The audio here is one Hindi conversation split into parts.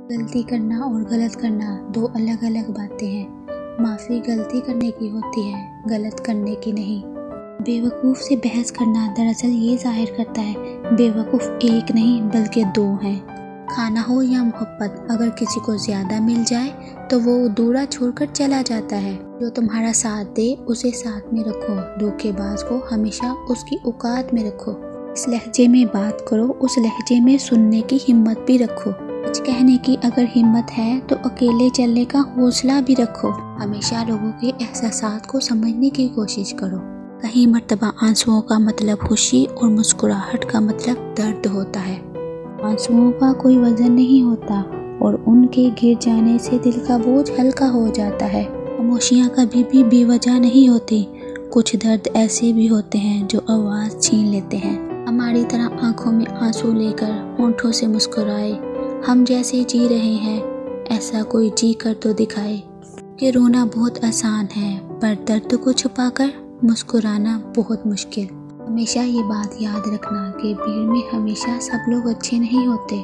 गलती करना और गलत करना दो अलग अलग बातें हैं। माफ़ी गलती करने की होती है, गलत करने की नहीं। बेवकूफ़ से बहस करना दरअसल ये जाहिर करता है बेवकूफ़ एक नहीं बल्कि दो हैं। खाना हो या मोहब्बत, अगर किसी को ज़्यादा मिल जाए तो वो दूरा छोड़कर चला जाता है। जो तुम्हारा साथ दे उसे साथ में रखो, धोखेबाज को हमेशा उसकी औकात में रखो। इस लहजे में बात करो, उस लहजे में सुनने की हिम्मत भी रखो। कुछ कहने की अगर हिम्मत है तो अकेले चलने का हौसला भी रखो। हमेशा लोगों के एहसासात को समझने की कोशिश करो। कहीं मर्तबा आंसुओं का मतलब खुशी और मुस्कुराहट का मतलब दर्द होता है। आंसुओं का कोई वजन नहीं होता और उनके गिर जाने से दिल का बोझ हल्का हो जाता है। खामोशियाँ कभी भी बेवजह नहीं होती। कुछ दर्द ऐसे भी होते हैं जो आवाज़ छीन लेते हैं। हमारी तरह आंखों में आंसू लेकर होंठों से मुस्कुराए। हम जैसे जी रहे हैं ऐसा कोई जी कर तो दिखाए कि रोना बहुत आसान है पर दर्द को छुपाकर मुस्कुराना बहुत मुश्किल। हमेशा ये बात याद रखना कि भीड़ में हमेशा सब लोग अच्छे नहीं होते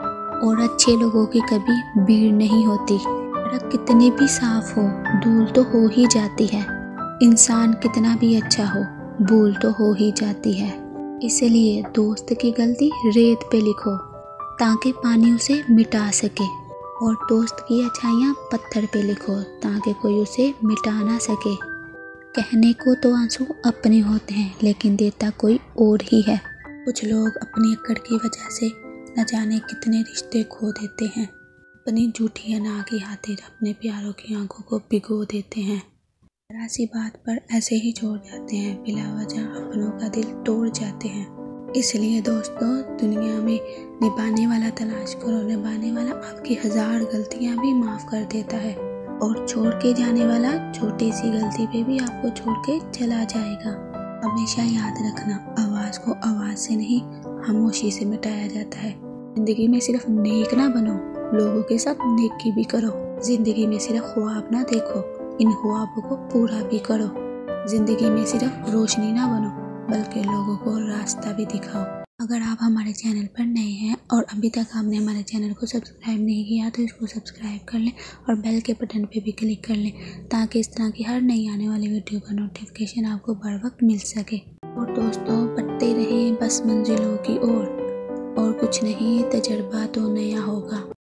और अच्छे लोगों की कभी भीड़ नहीं होती। सड़क कितनी भी साफ हो, धूल तो हो ही जाती है। इंसान कितना भी अच्छा हो, भूल तो हो ही जाती है। इसलिए दोस्त की गलती रेत पे लिखो ताकि पानी उसे मिटा सके, और दोस्त की अच्छाइयाँ पत्थर पे लिखो ताकि कोई उसे मिटा ना सके। कहने को तो आंसू अपने होते हैं लेकिन देता कोई और ही है। कुछ लोग अपनी अक्कड़ की वजह से न जाने कितने रिश्ते खो देते हैं। अपनी झूठी अना की खातिर अपने प्यारों की आंखों को भिगो देते हैं। जरा सी बात पर ऐसे ही छोड़ जाते हैं, बिला वजह अपनों का दिल तोड़ जाते हैं। इसलिए दोस्तों, दुनिया में निभाने वाला तलाश करो। निभाने वाला आपकी 1000 गलतियां भी माफ़ कर देता है और छोड़ के जाने वाला छोटी सी गलती पे भी आपको छोड़ के चला जाएगा। हमेशा याद रखना, आवाज़ को आवाज़ से नहीं खामोशी से मिटाया जाता है। ज़िंदगी में सिर्फ नेक ना बनो, लोगों के साथ नेकी भी करो। ज़िंदगी में सिर्फ ख्वाब ना देखो, इन ख्वाबों को पूरा भी करो। ज़िंदगी में सिर्फ रोशनी ना बनो बल्कि लोगों को रास्ता भी दिखाओ। अगर आप हमारे चैनल पर नए हैं और अभी तक आपने हमारे चैनल को सब्सक्राइब नहीं किया तो इसको सब्सक्राइब कर लें और बेल के बटन पे भी क्लिक कर लें ताकि इस तरह की हर नई आने वाली वीडियो का नोटिफिकेशन आपको बर वक्त मिल सके। और दोस्तों, बढ़ते रहें बस मंजिलों की ओर और कुछ नहीं, तजर्बा तो नया होगा।